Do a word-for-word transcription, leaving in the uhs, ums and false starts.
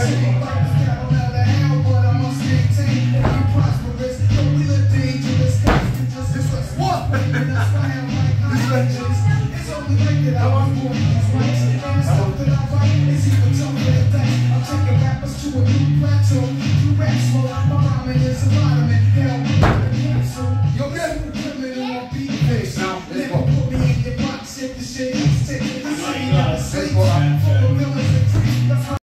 To a new plateau, you rap smoke, my rhyming is a vitamin, hell